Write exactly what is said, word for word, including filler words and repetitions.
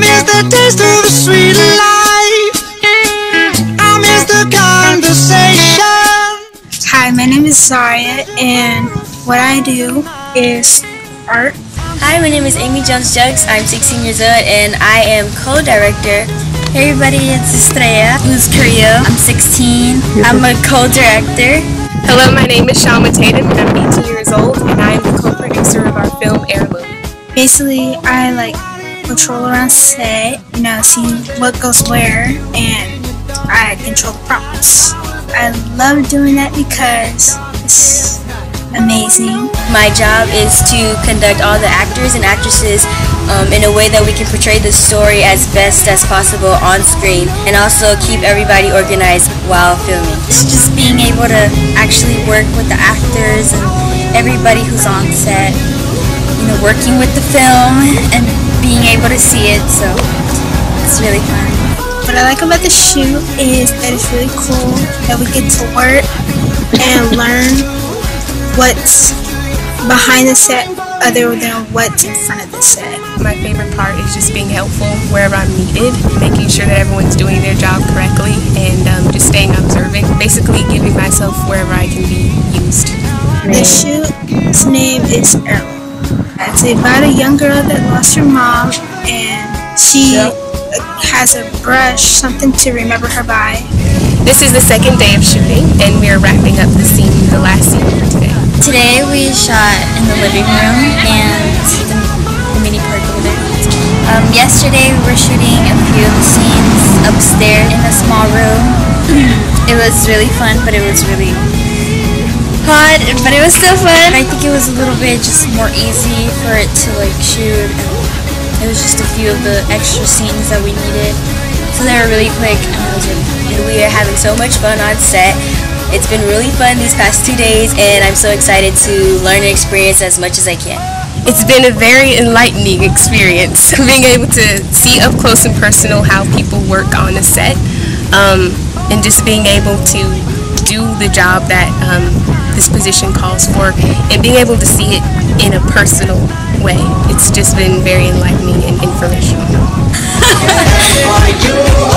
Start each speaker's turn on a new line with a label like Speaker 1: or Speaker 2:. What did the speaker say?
Speaker 1: miss the taste of the sweet life. I miss the conversation.
Speaker 2: Hi, my name is Zaria, and what I do is art.
Speaker 3: Hi, my name is Amy Jones-Jugs. I'm sixteen years old, and I am co-director. Hey everybody, it's Estrella, who's Korea. I'm sixteen. I'm a co-director.
Speaker 4: Hello, my name is Shalma Tatum, and I'm eighteen years old, and I am the co-producer of our film Heirloom.
Speaker 2: Basically, I like patrol around set, you know, see what goes where, and I control the props. I love doing that because it's amazing.
Speaker 3: My job is to conduct all the actors and actresses um, in a way that we can portray the story as best as possible on screen, and also keep everybody organized while filming. It's just being able to actually work with the actors and everybody who's on set, you know, working with the film and being able to see it, so it's really fun.
Speaker 2: What I like about the shoot is that it's really cool that we get to work and learn what's behind the set other than what's in front of the set.
Speaker 4: My favorite part is just being helpful wherever I'm needed, making sure that everyone's doing their job correctly, and um, just staying observant, basically giving myself wherever I can be used.
Speaker 2: The shoot's name is Heirloom. It's about a young girl that lost her mom, and she has a brush, something to remember her by.
Speaker 4: This is the second day of shooting, and we are wrapping up the scene, the last scene for today.
Speaker 3: Today we shot in the living room and the, the mini park over there. Um, yesterday we were shooting a few of the scenes upstairs in a small room. It was really fun, but it was really hot, but it was still fun. I think it was a little bit just more easy for it to like shoot. It was just a few of the extra scenes that we needed, so they were really quick, and it was really fun. And we are having so much fun on set. It's been really fun these past two days, and I'm so excited to learn and experience as much as I can.
Speaker 4: It's been a very enlightening experience, being able to see up close and personal how people work on a set, um, and just being able to do the job that um, this position calls for, and being able to see it in a personal way. It's just been very enlightening and informational.